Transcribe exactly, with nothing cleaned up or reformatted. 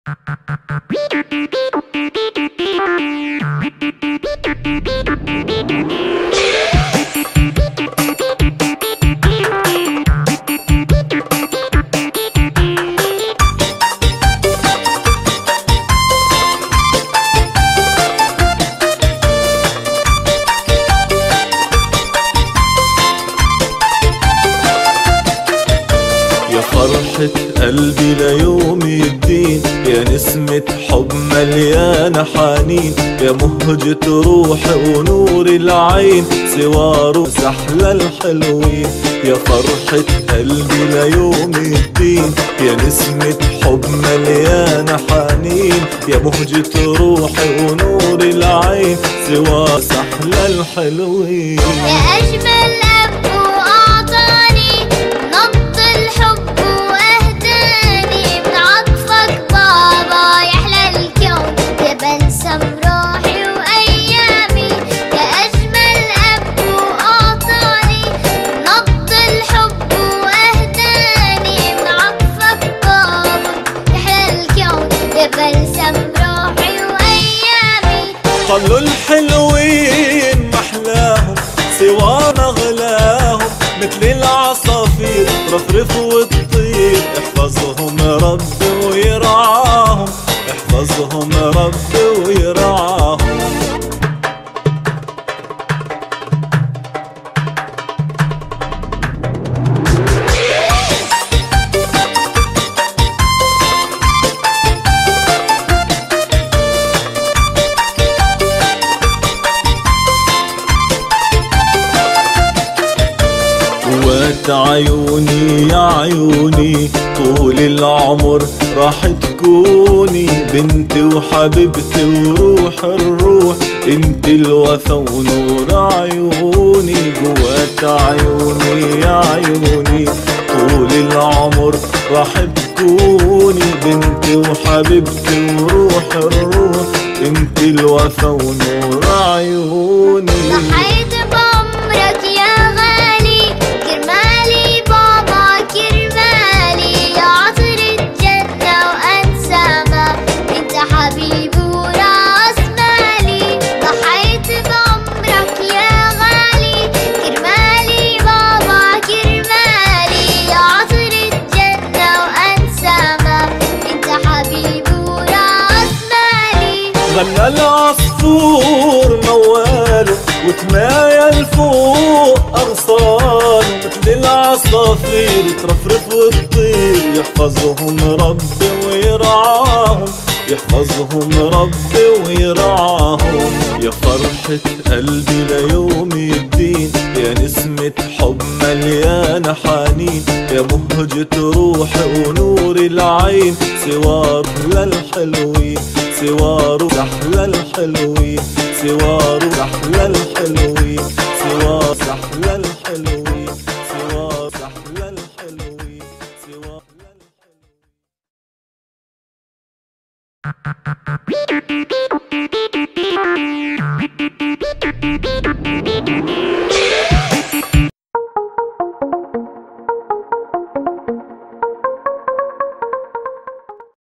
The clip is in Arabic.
فرحة قلبي ليوم الدين، يا نسمة حب مليانة حنين، يا مهجة روحي ونور العين، سواره سحلى الحلوين. يا فرحة قلبي ليوم الدين، يا نسمة حب مليانة حنين، يا مهجة روحي ونور العين، سواره سحلى الحلوين. يا أجمل أب وأعطاني نبض الحب وأهداني، من عطفك بابا يحلى الكون، يا بلسم روحي وأيامي. يا أجمل أب وأعطاني نبض الحب وأهداني، من عطفك بابا يحلى الكون، يا بلسم روحي وأيامي. طلوا الحلوين محلاهم سوانا غلاهم، مثل العصافير رفرف وتطير، احفظهم ربي ويرعاهم، احفظهم ربي ويرعاهم. قوات عيوني يا عيوني، طول العمر راح تكوني بنتي وحبيبتي وروح الروح، انت الوفا ونور عيوني. قوات عيوني يا عيوني، طول العمر راح تكوني بنتي وحبيبتي وروح الروح، انت الوفا ونور عيوني. ضحيت بعمرك يا غالي، كرمالي بابا كرمالي، يا عطر الجنة وأنسامة، انت حبيبي وراس مالي. ضحيت بعمرك يا غالي، كرمالي بابا كرمالي، يا عطر الجنة وأنسامة، انت حبيبي وراس مالي. غنى العصفور مواله وتمايل فوق أغصان، مثل العصافير ترفرف وتطير، يحفظهم ربي ويرعاهم، يحفظهم ربي ويرعاهم. يا فرحة قلبي ليوم الدين، يا نسمة حب مليانة حنين، يا مهجة روحي ونور العين، سوار للحلوين، سواره سحلى الحلوين، سواره سحلى الحلوين، سوار سحلى الحلوين، سوار سحلى الحلوين، سوار